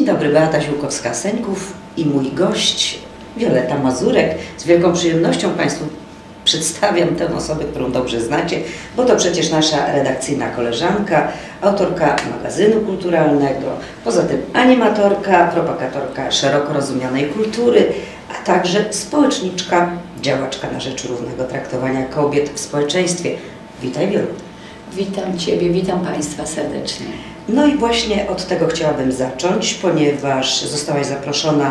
dobry, Beata Ziółkowska-Seńków i mój gość Wioleta Mazurek. Z wielką przyjemnością Państwu przedstawiam tę osobę, którą dobrze znacie, bo to przecież nasza redakcyjna koleżanka, autorka magazynu kulturalnego, poza tym animatorka, propagatorka szeroko rozumianej kultury, a także społeczniczka, działaczka na rzecz równego traktowania kobiet w społeczeństwie. Witaj, Wiolu. Witam Ciebie, witam Państwa serdecznie. No i właśnie od tego chciałabym zacząć, ponieważ zostałaś zaproszona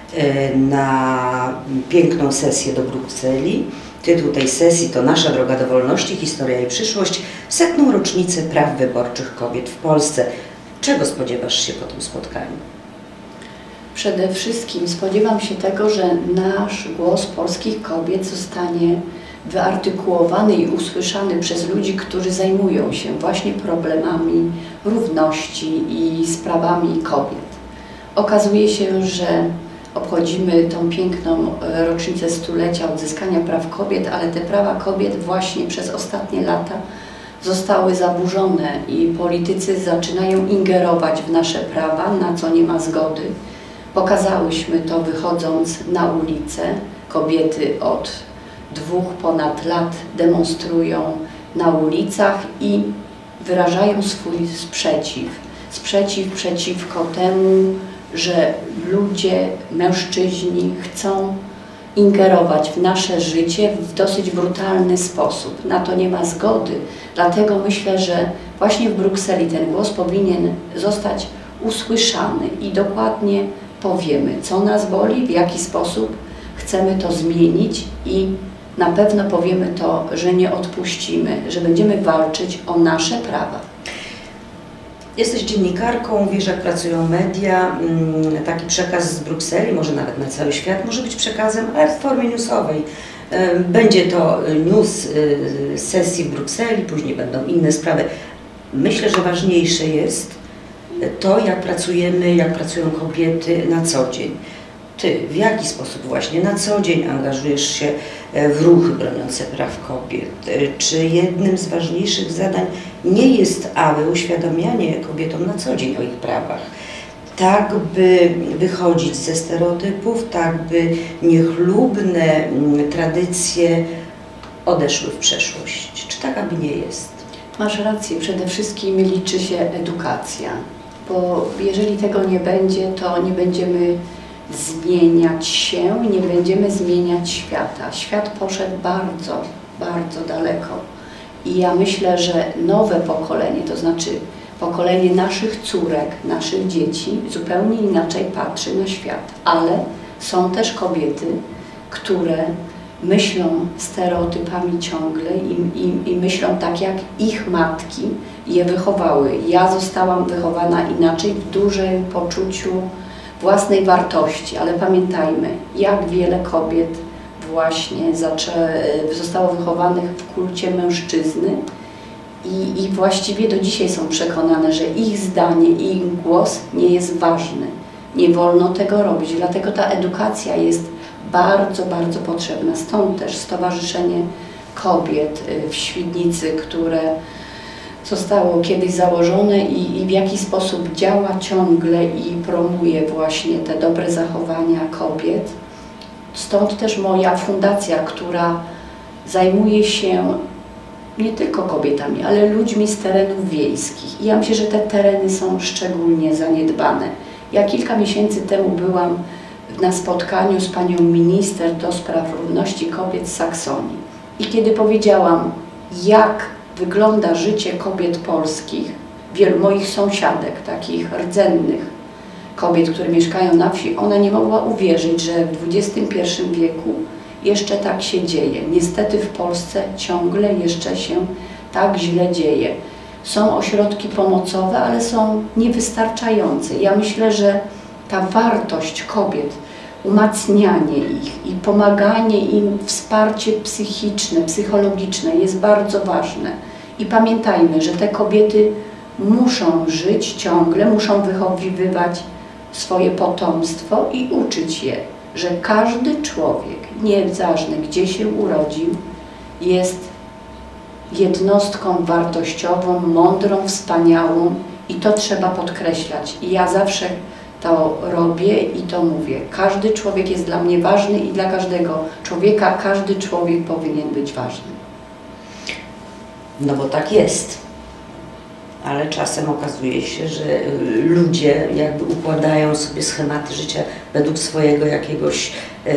na piękną sesję do Brukseli. Tytuł tej sesji to Nasza droga do wolności, historia i przyszłość w 100. rocznicę praw wyborczych kobiet w Polsce. Czego spodziewasz się po tym spotkaniu? Przede wszystkim spodziewam się tego, że nasz głos polskich kobiet zostanie wyartykułowany i usłyszany przez ludzi, którzy zajmują się właśnie problemami równości i sprawami kobiet. Okazuje się, że obchodzimy tą piękną rocznicę stulecia odzyskania praw kobiet, ale te prawa kobiet właśnie przez ostatnie lata zostały zaburzone i politycy zaczynają ingerować w nasze prawa, na co nie ma zgody. Pokazałyśmy to wychodząc na ulicę. Kobiety od ponad 2 lat demonstrują na ulicach i wyrażają swój sprzeciw. Sprzeciw przeciwko temu, że ludzie, mężczyźni chcą ingerować w nasze życie w dosyć brutalny sposób. Na to nie ma zgody. Dlatego myślę, że właśnie w Brukseli ten głos powinien zostać usłyszany i dokładnie powiemy, co nas boli, w jaki sposób chcemy to zmienić i na pewno powiemy to, że nie odpuścimy, że będziemy walczyć o nasze prawa. Jesteś dziennikarką, wiesz, jak pracują media. Taki przekaz z Brukseli, może nawet na cały świat, może być przekazem, ale w formie newsowej. Będzie to news sesji w Brukseli, później będą inne sprawy. Myślę, że ważniejsze jest to, jak pracujemy, jak pracują kobiety na co dzień. Ty w jaki sposób właśnie na co dzień angażujesz się w ruchy broniące praw kobiet? Czy jednym z ważniejszych zadań nie jest, aby uświadamianie kobietom na co dzień o ich prawach? Tak, by wychodzić ze stereotypów, tak, by niechlubne tradycje odeszły w przeszłość. Czy tak, aby nie jest? Masz rację, przede wszystkim liczy się edukacja, bo jeżeli tego nie będzie, to nie będziemy zmieniać się, nie będziemy zmieniać świata. Świat poszedł bardzo, bardzo daleko i ja myślę, że nowe pokolenie, to znaczy pokolenie naszych córek, naszych dzieci zupełnie inaczej patrzy na świat, ale są też kobiety, które myślą stereotypami ciągle i myślą tak, jak ich matki je wychowały. Ja zostałam wychowana inaczej, w dużym poczuciu własnej wartości, ale pamiętajmy, jak wiele kobiet właśnie zostało wychowanych w kulcie mężczyzny i właściwie do dzisiaj są przekonane, że ich zdanie i ich głos nie jest ważny. Nie wolno tego robić, dlatego ta edukacja jest bardzo, bardzo potrzebna. Stąd też Stowarzyszenie Kobiet w Świdnicy, które zostało kiedyś założone i w jaki sposób działa ciągle i promuje właśnie te dobre zachowania kobiet. Stąd też moja fundacja, która zajmuje się nie tylko kobietami, ale ludźmi z terenów wiejskich. I ja myślę, że te tereny są szczególnie zaniedbane. Ja kilka miesięcy temu byłam na spotkaniu z panią minister do spraw równości kobiet z Saksonii. I kiedy powiedziałam, jak wygląda życie kobiet polskich, wielu moich sąsiadek, takich rdzennych kobiet, które mieszkają na wsi, ona nie mogła uwierzyć, że w XXI wieku jeszcze tak się dzieje. Niestety w Polsce ciągle jeszcze się tak źle dzieje. Są ośrodki pomocowe, ale są niewystarczające. Ja myślę, że ta wartość kobiet, umacnianie ich i pomaganie im, wsparcie psychiczne, psychologiczne jest bardzo ważne. I pamiętajmy, że te kobiety muszą żyć ciągle, muszą wychowywać swoje potomstwo i uczyć je, że każdy człowiek, nieważne gdzie się urodził, jest jednostką wartościową, mądrą, wspaniałą i to trzeba podkreślać. I ja zawsze to robię i to mówię. Każdy człowiek jest dla mnie ważny i dla każdego człowieka każdy człowiek powinien być ważny. No bo tak jest. Ale czasem okazuje się, że ludzie jakby układają sobie schematy życia według swojego jakiegoś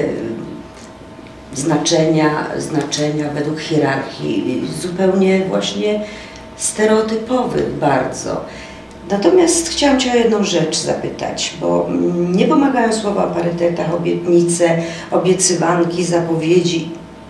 znaczenia, według hierarchii, zupełnie właśnie stereotypowych bardzo. Natomiast chciałam Cię o jedną rzecz zapytać, bo nie pomagają słowa o parytetach, obietnice, obiecywanki, zapowiedzi.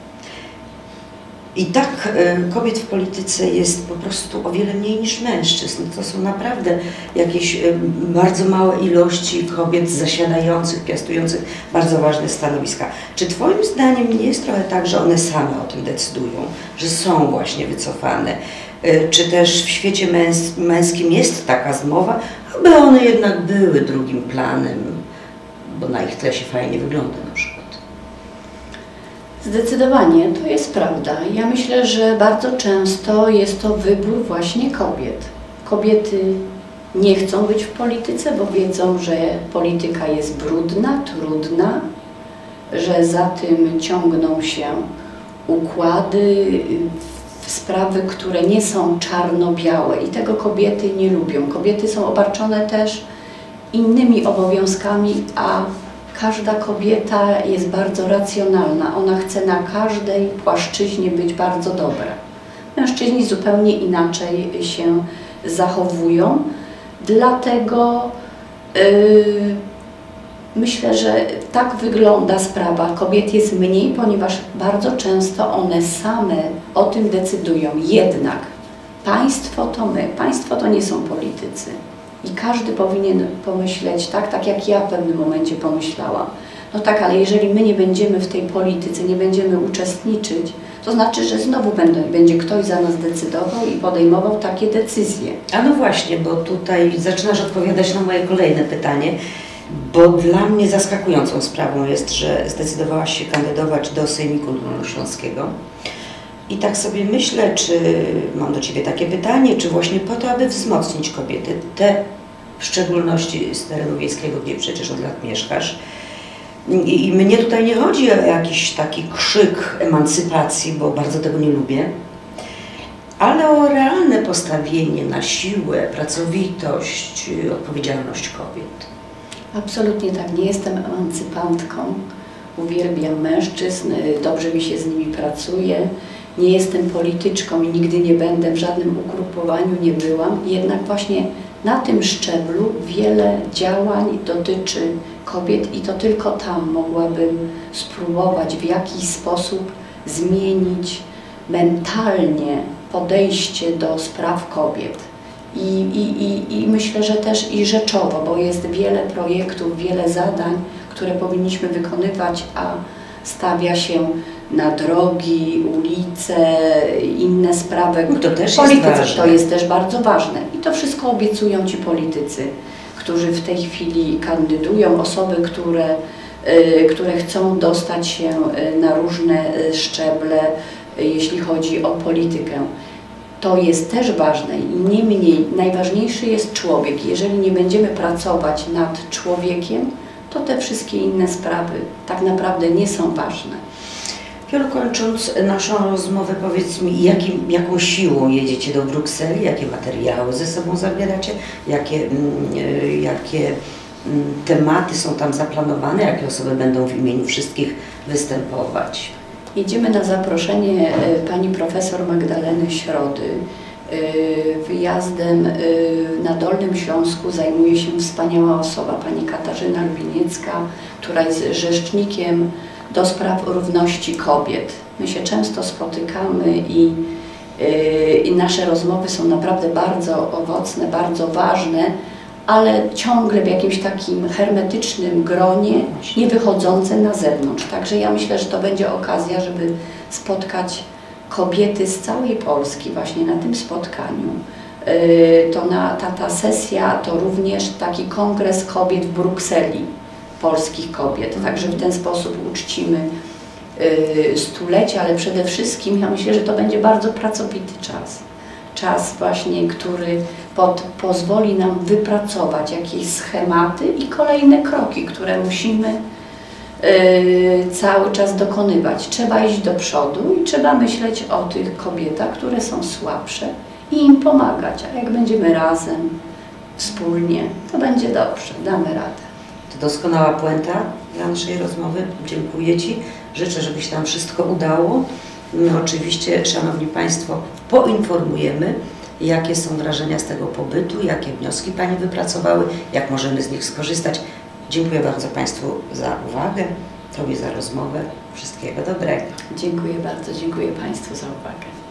I tak kobiet w polityce jest po prostu o wiele mniej niż mężczyzn. To są naprawdę jakieś bardzo małe ilości kobiet zasiadających, piastujących bardzo ważne stanowiska. Czy Twoim zdaniem nie jest trochę tak, że one same o tym decydują, że są właśnie wycofane? Czy też w świecie męskim jest taka zmowa, aby one jednak były drugim planem, bo na ich tle się fajnie wygląda na przykład? Zdecydowanie, to jest prawda. Ja myślę, że bardzo często jest to wybór właśnie kobiet. Kobiety nie chcą być w polityce, bo wiedzą, że polityka jest brudna, trudna, że za tym ciągną się układy, sprawy, które nie są czarno-białe i tego kobiety nie lubią. Kobiety są obarczone też innymi obowiązkami, a każda kobieta jest bardzo racjonalna. Ona chce na każdej płaszczyźnie być bardzo dobra. Mężczyźni zupełnie inaczej się zachowują, dlatego myślę, że tak wygląda sprawa. Kobiet jest mniej, ponieważ bardzo często one same o tym decydują. Jednak państwo to my, państwo to nie są politycy. I każdy powinien pomyśleć tak jak ja w pewnym momencie pomyślałam. No tak, ale jeżeli my nie będziemy w tej polityce, nie będziemy uczestniczyć, to znaczy, że znowu będzie ktoś za nas decydował i podejmował takie decyzje. A no właśnie, bo tutaj zaczynasz odpowiadać na moje kolejne pytanie, bo dla mnie zaskakującą sprawą jest, że zdecydowałaś się kandydować do Sejmiku Dolnośląskiego. I tak sobie myślę, czy mam do Ciebie takie pytanie, czy właśnie po to, aby wzmocnić kobiety, te w szczególności z terenu wiejskiego, gdzie przecież od lat mieszkasz. I mnie tutaj nie chodzi o jakiś taki krzyk emancypacji, bo bardzo tego nie lubię, ale o realne postawienie na siłę, pracowitość, odpowiedzialność kobiet. Absolutnie tak, nie jestem emancypantką, uwielbiam mężczyzn, dobrze mi się z nimi pracuje. Nie jestem polityczką i nigdy nie będę, w żadnym ugrupowaniu nie byłam. Jednak właśnie na tym szczeblu wiele działań dotyczy kobiet i to tylko tam mogłabym spróbować w jakiś sposób zmienić mentalnie podejście do spraw kobiet. I myślę, że też i rzeczowo, bo jest wiele projektów, wiele zadań, które powinniśmy wykonywać, a stawia się na drogi, ulice, inne sprawy. No to też polityce jest ważne. To jest też bardzo ważne. I to wszystko obiecują ci politycy, którzy w tej chwili kandydują, osoby, które chcą dostać się na różne szczeble, jeśli chodzi o politykę. To jest też ważne i niemniej najważniejszy jest człowiek. Jeżeli nie będziemy pracować nad człowiekiem, to te wszystkie inne sprawy tak naprawdę nie są ważne. Wielu, kończąc naszą rozmowę, powiedz mi, jaką siłą jedziecie do Brukseli, jakie materiały ze sobą zabieracie, jakie tematy są tam zaplanowane, jakie osoby będą w imieniu wszystkich występować? Jedziemy na zaproszenie pani profesor Magdaleny Środy. Wyjazdem na Dolnym Śląsku zajmuje się wspaniała osoba, pani Katarzyna Lubiniecka, która jest rzecznikiem do spraw równości kobiet. My się często spotykamy i nasze rozmowy są naprawdę bardzo owocne, bardzo ważne, ale ciągle w jakimś takim hermetycznym gronie, nie wychodzące na zewnątrz. Także ja myślę, że to będzie okazja, żeby spotkać kobiety z całej Polski właśnie na tym spotkaniu. Ta sesja to również taki kongres kobiet w Brukseli, polskich kobiet. Także w ten sposób uczcimy stulecie, ale przede wszystkim ja myślę, że to będzie bardzo pracowity czas. czas właśnie, który pozwoli nam wypracować jakieś schematy i kolejne kroki, które musimy cały czas dokonywać. Trzeba iść do przodu i trzeba myśleć o tych kobietach, które są słabsze i im pomagać. A jak będziemy razem, wspólnie, to będzie dobrze, damy radę. To doskonała puenta dla naszej rozmowy. Dziękuję Ci. Życzę, żeby się nam wszystko udało. My oczywiście, Szanowni Państwo, poinformujemy, jakie są wrażenia z tego pobytu, jakie wnioski Pani wypracowały, jak możemy z nich skorzystać. Dziękuję bardzo Państwu za uwagę, Tobie za rozmowę. Wszystkiego dobrego. Dziękuję bardzo, dziękuję Państwu za uwagę.